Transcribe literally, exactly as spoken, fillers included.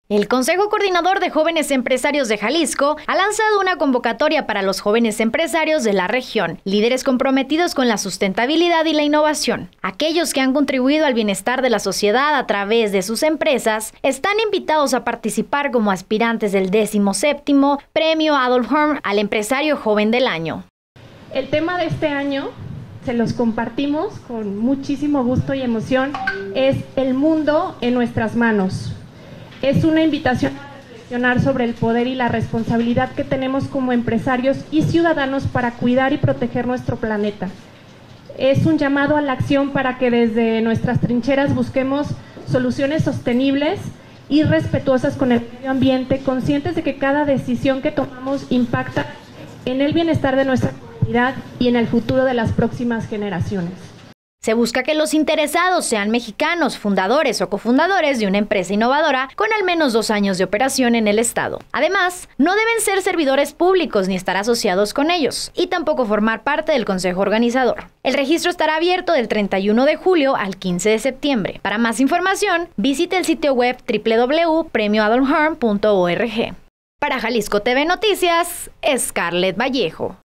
El Consejo Coordinador de Jóvenes Empresarios de Jalisco ha lanzado una convocatoria para los jóvenes empresarios de la región, líderes comprometidos con la sustentabilidad y la innovación. Aquellos que han contribuido al bienestar de la sociedad a través de sus empresas están invitados a participar como aspirantes del decimoséptimo Premio Adolf Horn al Empresario Joven del Año. El tema de este año, se los compartimos con muchísimo gusto y emoción, es el mundo en nuestras manos. Es una invitación a reflexionar sobre el poder y la responsabilidad que tenemos como empresarios y ciudadanos para cuidar y proteger nuestro planeta. Es un llamado a la acción para que desde nuestras trincheras busquemos soluciones sostenibles y respetuosas con el medio ambiente, conscientes de que cada decisión que tomamos impacta en el bienestar de nuestra comunidad y en el futuro de las próximas generaciones. Se busca que los interesados sean mexicanos, fundadores o cofundadores de una empresa innovadora con al menos dos años de operación en el estado. Además, no deben ser servidores públicos ni estar asociados con ellos, y tampoco formar parte del consejo organizador. El registro estará abierto del treinta y uno de julio al quince de septiembre. Para más información, visite el sitio web doble u doble u doble u punto premio adolf horn punto org. Para Jalisco T V Noticias, Scarlett Vallejo.